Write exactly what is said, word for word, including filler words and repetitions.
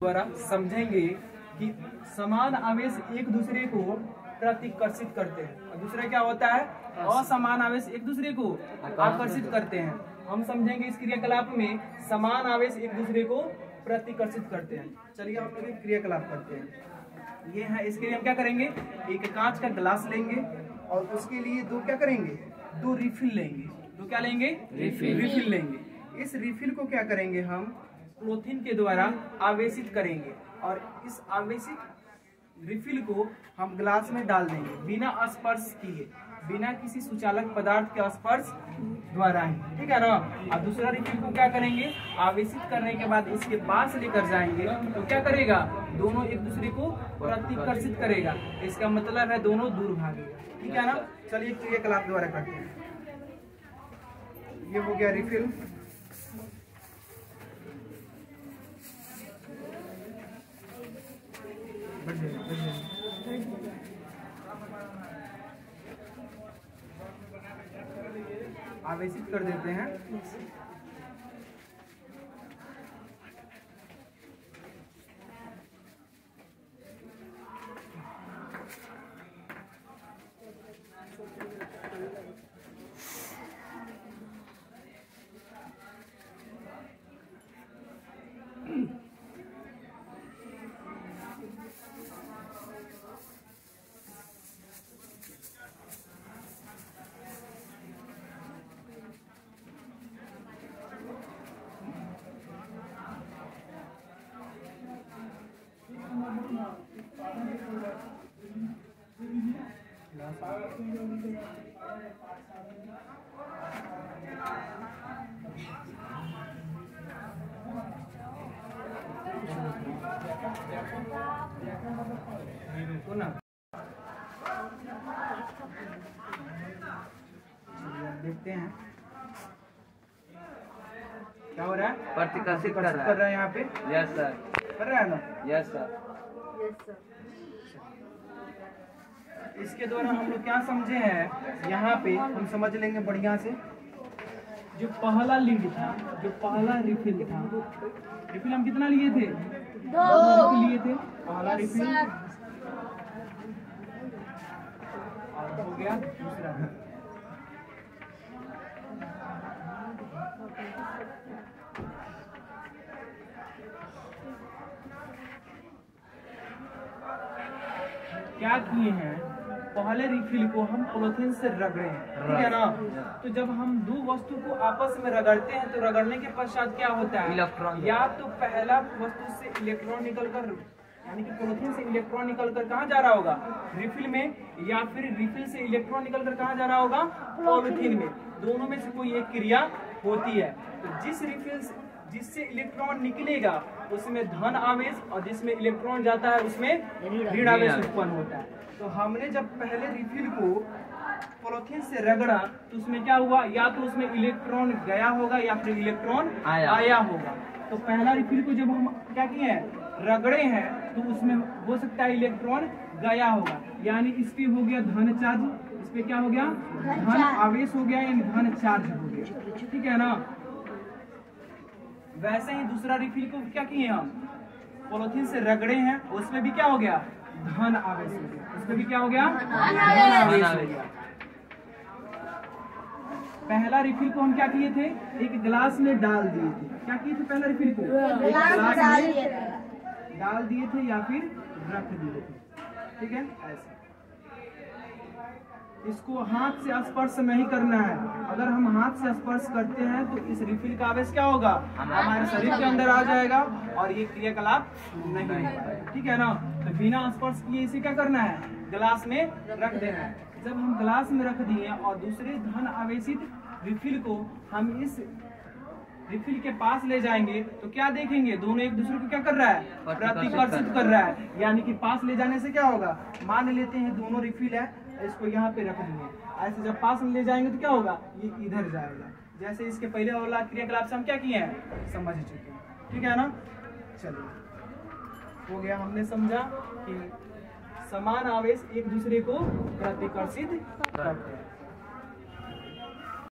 द्वारा समझेंगे कि समान आवेश एक दूसरे को प्रतिकर्षित करते हैं और दूसरा क्या होता है, असमान आवेश एक दूसरे को आकर्षित करते हैं। हम समझेंगे इस क्रियाकलाप में समान आवेश एक दूसरे को प्रतिकर्षित करते हैं। चलिए हम लोग एक क्रियाकलाप करते हैं। ये है, इसके लिए हम क्या करेंगे, एक कांच का गिलास लेंगे और उसके लिए दो क्या करेंगे, दो रिफिल लेंगे। दो क्या लेंगे, रिफिल रिफिल लेंगे। इस रिफिल को क्या करेंगे, हम पॉलीथीन के द्वारा आवेशित करेंगे और इस आवेशित रिफिल को हम ग्लास में डाल देंगे बिना स्पर्श किए, बिना किसी सुचालक पदार्थ के स्पर्श द्वारा ही, ठीक है ना। और दूसरा रिफिल को क्या करेंगे, आवेशित करने के बाद इसके पास लेकर जाएंगे तो क्या करेगा, दोनों एक दूसरे को प्रतिकर्षित करेगा। इसका मतलब है दोनों दूर भागेगा, ठीक है ना। चलिए क्रियाकलाप द्वारा करते हैं। ये हो गया रिफिल, आवेशित कर देते हैं। देखते हैं क्या हो रहा है, प्रतिकर्षित कर रहा कर रहा है यहाँ पे। यस सर, कर रहा है ना। Yes sir. इसके द्वारा हम लोग क्या समझे हैं, यहाँ पे हम समझ लेंगे बढ़िया से। जो पहला लिंग था, जो पहला रिफिल था, रिफिल हम कितना लिए थे, दो लिए थे। पहला रिफिल और हो गया दूसरा। क्या किए हैं, पहले रिफिल को हम पॉलीथीन से रगड़े हैं, ठीक है ना। तो जब हम दो वस्तु को आपस में रगड़ते हैं तो रगड़ने के पश्चात क्या होता है, इलेक्ट्रॉन, या तो पहला वस्तु से इलेक्ट्रॉन निकलकर, यानी कि पॉलीथीन से इलेक्ट्रॉन निकलकर कहाँ जा रहा होगा, रिफिल में, या फिर रिफिल से इलेक्ट्रॉन निकलकर कहाँ जा रहा होगा, पॉलीथीन में। दोनों में से कोई एक क्रिया होती है। तो जिस रिफिल से जिससे इलेक्ट्रॉन निकलेगा उसमें धन आवेश और जिसमें इलेक्ट्रॉन जाता है उसमें ऋण आवेश उत्पन्न होता है। तो हमने जब पहले रिफिल को पॉलीथीन से रगड़ा तो उसमें क्या हुआ, या तो उसमें इलेक्ट्रॉन गया होगा या फिर इलेक्ट्रॉन आया, आया होगा। तो पहला रिफिल को जब हम क्या किए हैं, रगड़े हैं, तो उसमें हो सकता है इलेक्ट्रॉन गया होगा, यानी इस पे हो गया धन चार्ज, इस पे क्या हो गया, धन आवेश हो गया, यानी धन चार्ज हो गया, ठीक है ना। वैसे ही दूसरा रिफिल को क्या किए हम, पॉलीथीन से रगड़े हैं, उसमें भी क्या हो गया, धन आवेश हो गया, उसमें भी क्या हो गया, धन आवेश हो गया। पहला रिफिल को हम क्या किए थे, एक गिलास में डाल दिए थे। क्या किए थे, पहला रिफिल को गिलास में डाल दिए थे या फिर रख दिए थे, ठीक है। ऐसे इसको हाथ से स्पर्श नहीं करना है। अगर हम हाथ से स्पर्श करते हैं तो इस रिफिल का आवेश क्या होगा, हमारे शरीर के अंदर आ जाएगा और ये क्रियाकलाप नहीं हो पाएगा, ठीक है ना। तो बिना स्पर्श किए इसे क्या करना है, गिलास में रख देना है। जब हम गिलास में रख दिए और दूसरे धन आवेशित रिफिल को हम इस रिफिल के पास ले जाएंगे तो क्या देखेंगे, दोनों एक दूसरे को क्या कर रहा है, प्रतिकर्षित कर रहा है। यानी कि पास ले जाने से क्या होगा, मान लेते हैं दोनों रिफिल है, इसको यहाँ पे रख देंगे, ऐसे जब पास में ले जाएंगे तो क्या होगा, ये इधर जाएगा। जैसे इसके पहले वाला क्रियाकलाप से हम क्या किए हैं, समझ चुके हैं, ठीक है ना। चलिए हो गया, हमने समझा कि समान आवेश एक दूसरे को प्रतिकर्षित करते हैं।